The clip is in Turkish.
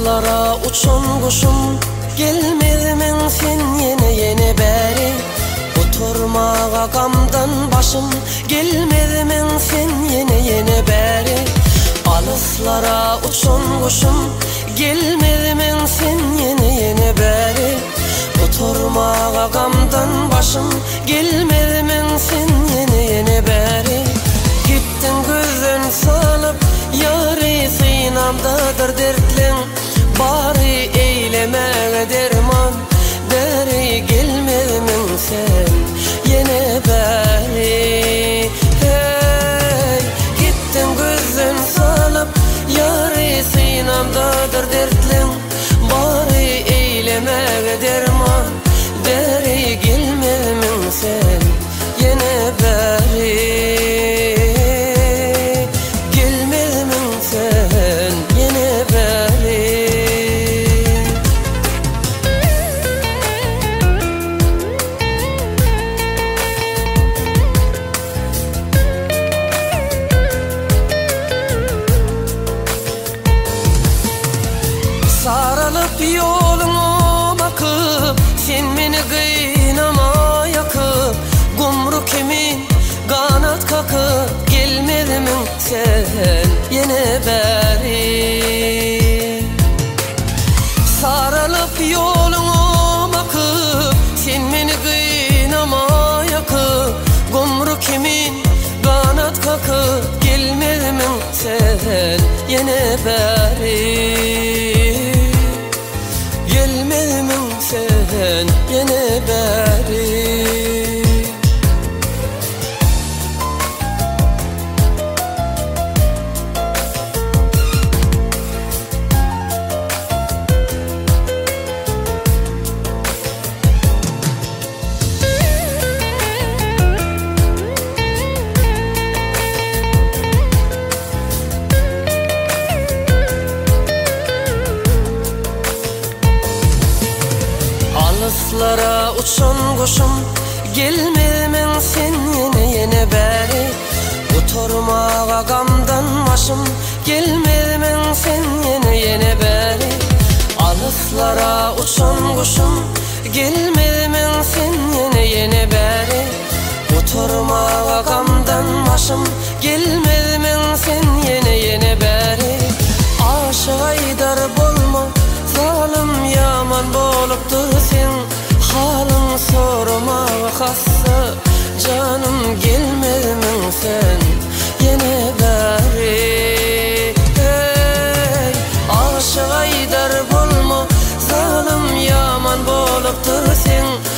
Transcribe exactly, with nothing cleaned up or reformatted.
Alıslara uçan kuşum, gelmedimin sen yine yine beri. Oturmağa gamdan başım, gelmedimin sen yine yine beri. Alıslara uçan kuşum, gelmedimin sen yine yine beri. Oturmağa gamdan başım, gelmedimin sen yine yine beri. Gittin gözün salıp, yâri sinamdadır dertlin. Bari eylemeğe derman, deri gelmedimin sen yine beri. Hey, gittin gözün salıp, yâri sinamdadır dertlin. Bari eylemeğe derman, deri gelmedimin sen yine beri. Sarılıp yolunu bakıp, sen beni kıynama yakıp. Gumru kimin kanat kakıp, gelmedimin sen yine beri. Sarılıp yolunu bakıp, sen beni kıynama yakıp. Gumru kimin kanat kakıp, gelmedimin sen yine beri. Gelmedimin sen yine beri. Alıslara uçan kuşum, gelmedimin sen yine yine beri. Oturmağa gamdan başım, gelmedimin sen yine yine beri. Alıslara uçan kuşum, gelmedimin sen yine yine beri. Oturmağa gamdan başım, gelmedimin sen yine yine beri. Aşığa idar bolma, zalim yaman bolupdur sen. Halın sormağa hassa, canım gelmedimin sen yine beri. Hey, aşığa idar bolma, zalim yaman bolupdur sen.